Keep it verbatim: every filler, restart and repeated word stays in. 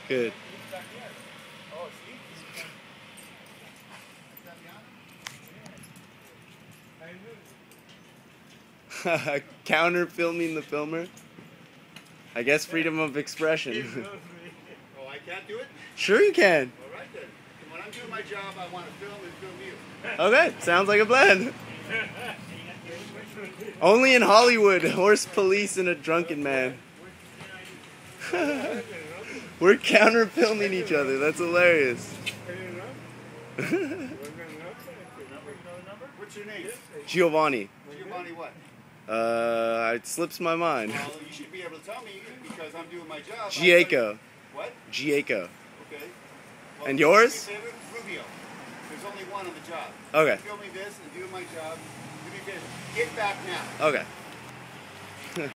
Good. Counter filming the filmer. I guess freedom of expression. Oh, I can't do it? Sure you can. All right then. When I'm doing my job, I want to film and film you. Okay, sounds like a plan. Only in Hollywood, horse police and a drunken man. We're counter filming each other. That's hilarious. What's your name? Giovanni. Giovanni what? Uh, it slips my mind. Well, you should be able to tell me because I'm doing my job. Giaco. What? Giaco. Okay. Well, And yours? Rubio. There's only one on the job. Okay. Filming this and doing my job. Do me a favor. Get back now. Okay.